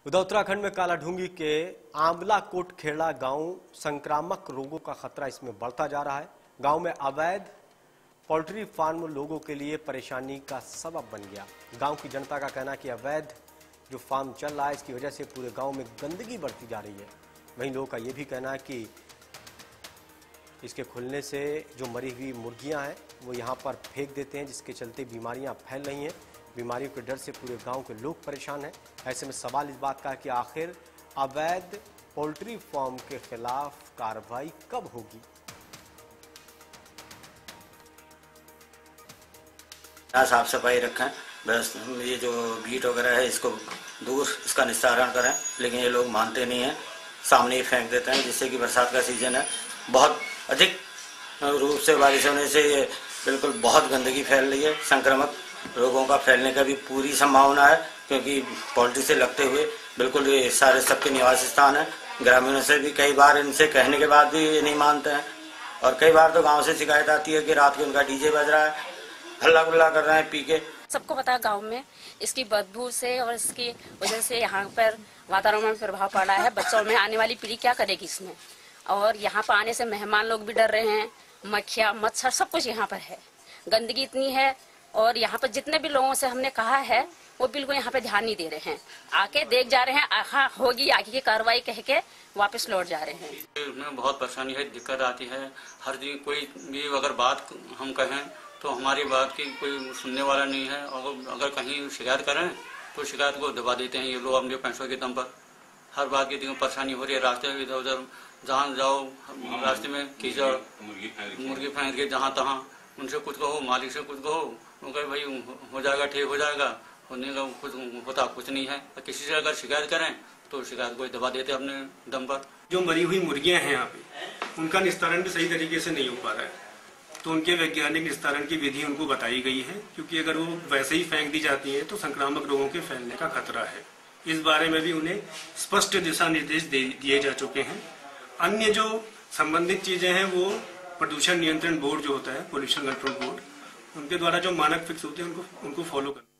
उधर उत्तराखंड में कालाढूंगी के आंवला कोट खेड़ा गांव संक्रामक रोगों का खतरा इसमें बढ़ता जा रहा है। गांव में अवैध पोल्ट्री फार्म लोगों के लिए परेशानी का सबब बन गया। गांव की जनता का कहना है कि अवैध जो फार्म चल रहा है इसकी वजह से पूरे गांव में गंदगी बढ़ती जा रही है। वहीं लोगों का यह भी कहना है कि इसके खुलने से जो मरी हुई मुर्गियां हैं वो यहां पर फेंक देते हैं, जिसके चलते बीमारियां फैल रही हैं। बीमारियों के डर से पूरे गांव के लोग परेशान हैं। ऐसे में सवाल इस बात का है कि आखिर अवैध पोल्ट्री फार्म के खिलाफ कार्रवाई कब होगी। साफ सफाई रखें, बस ये जो गीट वगैरह है इसको दूर इसका निस्तारण करें, लेकिन ये लोग मानते नहीं हैं, सामने ही फेंक देते हैं, जिससे कि बरसात का सीजन है, बहुत अधिक रूप से बारिश होने से ये बिल्कुल बहुत गंदगी फैल रही है। संक्रामक रोगों का फैलने का भी पूरी संभावना है, क्योंकि पोल्ट्री से लगते हुए बिल्कुल ये सारे सबके निवास स्थान है। ग्रामीणों से भी कई बार इनसे कहने के बाद भी ये नहीं मानते हैं, और कई बार तो गांव से शिकायत आती है कि रात को उनका डीजे बज रहा है, हल्ला गुल्ला कर रहे हैं पी के। सबको पता है गांव में इसकी बदबू से और इसकी वजह से यहाँ पर वातावरण में प्रभाव पड़ा है। बच्चों में आने वाली पीढ़ी क्या करेगी इसमें, और यहाँ पर आने से मेहमान लोग भी डर रहे हैं। मक्खियाँ मच्छर सब कुछ यहाँ पर है, गंदगी इतनी है, और यहाँ पर जितने भी लोगों से हमने कहा है वो बिल्कुल यहाँ पे ध्यान नहीं दे रहे हैं। आके देख जा रहे हैं, हाँ होगी आगे की कार्रवाई कह के वापस लौट जा रहे हैं। उसमें बहुत परेशानी है, दिक्कत आती है। हर दिन कोई भी अगर बात हम कहें तो हमारी बात की कोई सुनने वाला नहीं है, और अगर कहीं शिकायत करें तो शिकायत को दबा देते हैं ये लोग अपने पैसों के दम पर। हर बात की परेशानी हो रही है, रास्ते में इधर उधर जहाँ जाओ रास्ते में कीचड़, मुर्गी फेंक के जहाँ तहाँ। उनसे कुछ कहो, मालिक से कुछ कहो, वो कहे भाई हो जाएगा, ठीक हो जाएगा, होने का कुछ होता कुछ नहीं है। किसी से अगर शिकायत करें तो शिकायत को दबा देते अपने दम पर। जो मरी हुई मुर्गियां हैं यहाँ पे, उनका निस्तारण भी सही तरीके से नहीं हो पा रहा है, तो उनके वैज्ञानिक निस्तारण की विधि उनको बताई गई है, क्योंकि अगर वो वैसे ही फेंक दी जाती हैं तो संक्रामक रोगों के फैलने का खतरा है। इस बारे में भी उन्हें स्पष्ट दिशा निर्देश दिए जा चुके हैं। अन्य जो संबंधित चीजें हैं वो प्रदूषण नियंत्रण बोर्ड जो होता है, पोल्यूशन कंट्रोल बोर्ड, उनके द्वारा जो मानक फिक्स होते हैं उनको फॉलो करना।